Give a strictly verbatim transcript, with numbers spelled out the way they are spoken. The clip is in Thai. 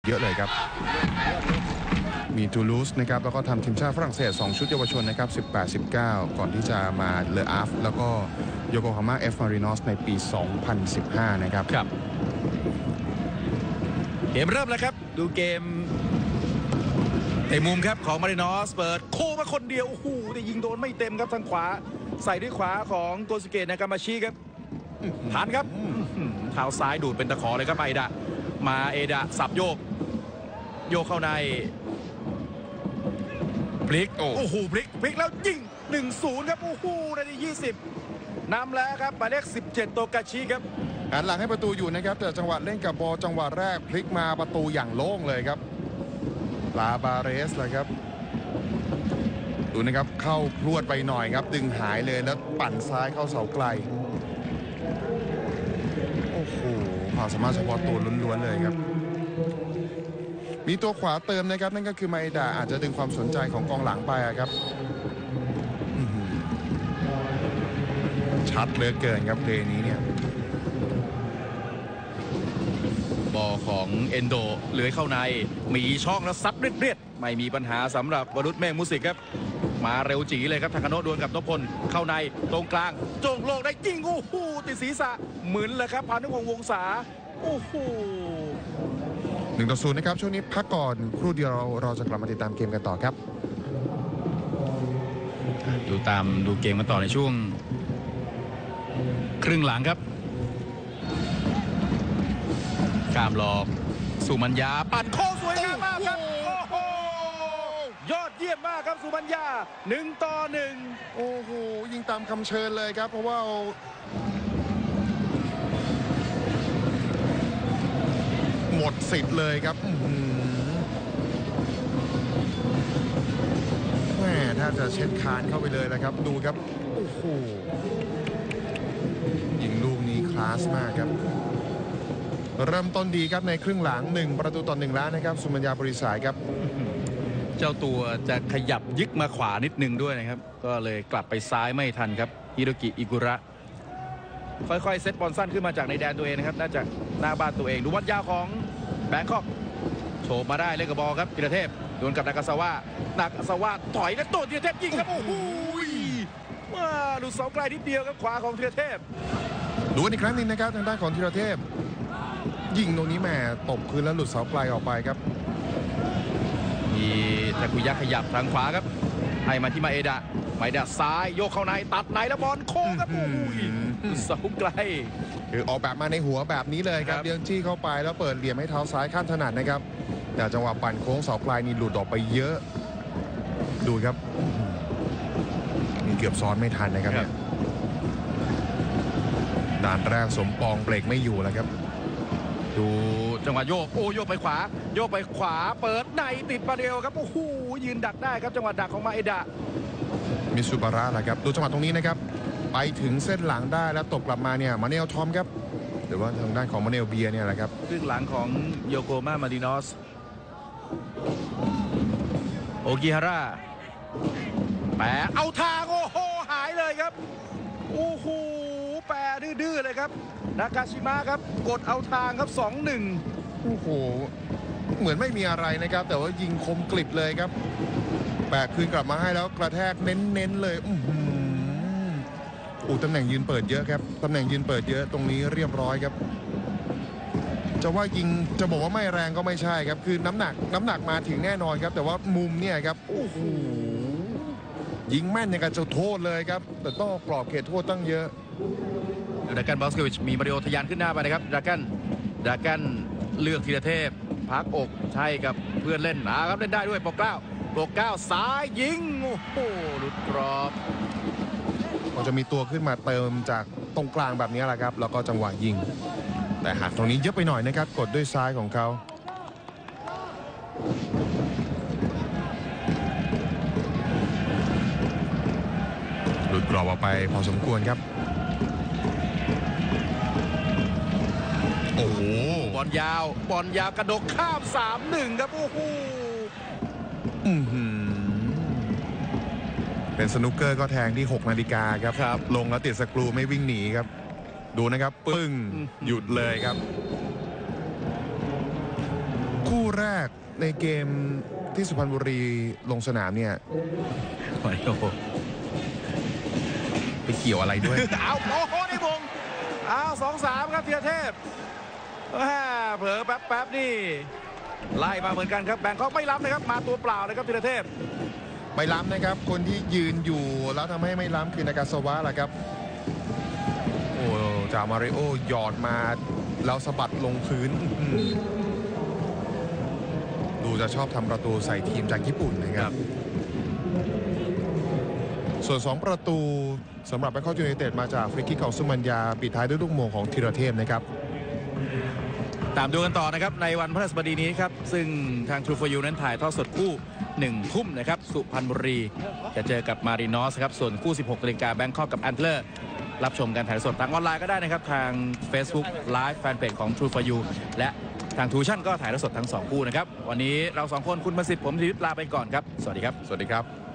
เยอะเลยครับมีทูลูสนะครับแล้วก็ทำทีมชาติฝรั่งเศสสองชุดเยาวชนนะครับสิบแปด สิบเก้าก่อนที่จะมาเลออาฟแล้วก็โยโกฮาม่าเอฟมารินอสในปีสองพันสิบห้านะครับครับเกมเริ่มแล้วครับดูเกมเตะมุมครับของมารินอสเปิดโค้งมาคนเดียวโอ้โหแต่ยิงโดนไม่เต็มครับทางขวาใส่ด้วยขวาของโกสุเกะนากามาชิครับผ่านครับเท้าซ้ายดูดเป็นตะขอเลยครับมาเอดะมาเอดะสับโยกโยกเข้าในพลิกโอ้โหพลิกพลิกแล้วยิง หนึ่งศูนย์ ครับโอ้โหนาทียี่สิบนำแล้วครับหมายเลขสิบเจ็ดโตกาชิครับหันหลังให้ประตูอยู่นะครับแต่จังหวะเล่นกับบอลจังหวะแรกพลิกมาประตูอย่างโล่งเลยครับลาบาเรสเลยครับดูนะครับเข้าพรวดไปหน่อยครับดึงหายเลยแล้วปั่นซ้ายเข้าเสาไกลโอ้โหความสามารถเฉพาะตัวล้วนๆเลยครับมีตัวขวาเติมนะครับนั่นก็คือไมดาอาจจะดึงความสนใจของกองหลังไปครับชัดเหลือเกินครับเพลงนี้เนี่ยบอลของเอนโดเลื้อยเข้าในมีช่องแล้วซัดเรียดๆไม่มีปัญหาสำหรับวรุษเมฆมุสิกครับมาเร็วจีเลยครับทากาโนะดวลกับนพพลเข้าในตรงกลางโจ่งโลกได้ยิงโอ้โหติดศีรษะเหมือนเลยครับพานุพงษ์วงศาโอ้โหหนึ่งต่อศูนย์นะครับช่วงนี้พักก่อนครู่เดียวเราเราจะกลับมาติดตามเกมกันต่อครับดูตามดูเกมกันต่อในช่วงครึ่งหลังครับกามหลอกสุมัญญาปั่นโค้งสวยงามมากครับโอ้โหยอดเยี่ยมมากครับสุมัญญาหนึ่งต่อหนึ่งโอ้โหยิงตามคำเชิญเลยครับเพราะว่าหมดสิทธิ์เลยครับแม่ถ้าจะเช็ดคานเข้าไปเลยนะครับดูครับโอ้โหยิงลูกนี้คลาสมากครับเริ่มต้นดีครับในครึ่งหลังหนึ่งประตูต่อหนึ่งแล้วนะครับสุมัญญาบริสายครับเจ้าตัวจะขยับยึกมาขวานิดนึงด้วยนะครับก็เลยกลับไปซ้ายไม่ทันครับฮิโรกิอิกุระค่อยๆเซตบอลสั้นขึ้นมาจากในแดนตัวเองนะครับน่าจะหน้าบ้านตัวเองดูบอลยาวของแบงคอกโฉบมาได้เล่นกับบอลครับธีรเทพดวลกับนากาซาวะนากาซาวะถอยแล้วตัวธีรเทพยิงครับโอ้โหมาดูเสาไกลนิดเดียวครับขวาของธีรเทพดูอีกครั้งหนึ่งนะครับทางด้านของธีรเทพยิงตรงนี้แหมตบคืนแล้วหลุดเสาไกลออกไปครับมีทาคุยะขยับทางขวาครับให้มาที่มาเอดะมาเอดะซ้ายโยกเข้าในตัดไหนแล้วบอลโค้งครับโอ้ยเสาไกลคือออกแบบมาในหัวแบบนี้เลยครับเลี้ยงจี้เข้าไปแล้วเปิดเหลี่ยมให้เท้าซ้ายข้ามถนัดนะครับแต่จังหวะปั่นโค้งเสาไกลนี่หลุดออกไปเยอะดูครับมีเกือบซ้อนไม่ทันนะครับเนี่ยด่านแรกสมปองเบรกไม่อยู่แล้วครับดูจังหวะโยกโอ้โยกไปขวาโยกไปขวาเปิดในติดประเดียวครับโอ้โหยืนดักได้ครับจังหวะดักของมาเอดะมิซูบาระนะครับดูจังหวะตรงนี้นะครับไปถึงเส้นหลังได้แล้วตกกลับมาเนี่ยมาเนลทอมครับหรือว่าทางด้านของมาเนลเบียเนี่ยแหละครับครึ่งหลังของโยโกมามารินอสโอกิฮาร่าแปะเอาทางโอ้โหหายเลยครับโอ้โหแปะดื้อๆเลยครับนากาชิมะครับกดเอาทางครับ สองหนึ่งโอ้โหเหมือนไม่มีอะไรนะครับแต่ว่ายิงคมกลิบเลยครับแปะคืนกลับมาให้แล้วกระแทกเน้นๆเลยอืออูตำแหน่งยืนเปิดเยอะครับตำแหน่งยืนเปิดเยอะตรงนี้เรียบร้อยครับจะว่ายิงจะบอกว่าไม่แรงก็ไม่ใช่ครับคือน้ำหนักน้ำหนักมาถึงแน่นอนครับแต่ว่ามุมเนี่ยครับโอ้โหยิงแม่นอย่างกับจะโทษเลยครับแต่ต้องกรอบเขตโทษตั้งเยอะดรากันบอสเควิชมีมาริโอทะยานขึ้นหน้าไปนะครับดรากันดรากันเลือกธีรเทพพักอกใช่กับเพื่อนเล่นนะครับเล่นได้ด้วยปกเกล้าปกเกล้าซ้ายยิงโอ้โหหลุดกรอบก็จะมีตัวขึ้นมาเติมจากตรงกลางแบบนี้แหละครับแล้วก็จังหวะยิงแต่หากตรงนี้เยอะไปหน่อยนะครับกดด้วยซ้ายของเขาหลุดกรอบออกไปพอสมควรครับโอ้โหบอลยาวบอลยาวกระดกข้าม สามหนึ่ง ครับโอ้โหอือหือเป็นสนุกเกอร์ก็แทงที่หกนาฬิกาครับลงแล้วติดสกรูไม่วิ่งหนีครับดูนะครับปึ้งหยุดเลยครับคู่แรกในเกมที่สุพรรณบุรีลงสนามเนี่ยโอ้โหไปเกี่ยวอะไรด้วยเอาโอ้โหนี่บงเอาสองสามครับธีรเทพเผลอแป๊บๆนี่ไล่มาเหมือนกันครับแบงคอกไม่ล้ำนะครับมาตัวเปล่าเลยครับธีรเทพไม่ล้ำนะครับคนที่ยืนอยู่แล้วทำให้ไม่ล้ำคือนากาซาวะแหละครับโอ้จามาริโอหยอดมาแล้วสะบัดลงพื้นดูจะชอบทำประตูใส่ทีมจากญี่ปุ่นนะครับส่วนสองประตูสำหรับแบงคอกยูไนเต็ดมาจากฟรีคิกของสุมัญญาปิดท้ายด้วยลูกโมงของธีรเทพนะครับตามดูกันต่อนะครับในวันพฤหัสบดีนี้ครับซึ่งทาง True for You นั้นถ่ายทอดสดคู่หนึ่งทุ่มนะครับสุพรรณบุรีจะเจอกับมารินอสครับส่วนคู่สิบหกนาฬิกาแบงคอกกับแอนเทอร์รับชมการถ่ายทอดสดทางออนไลน์ก็ได้นะครับทาง Facebook Live Fanpage ของ True for You และทางทูชั่นก็ถ่ายทอดสดทั้งสองคู่นะครับวันนี้เราสองคนคุณประสิทธิ์ผมธีรยุทธลาไปก่อนครับสวัสดีครับสวัสดีครับ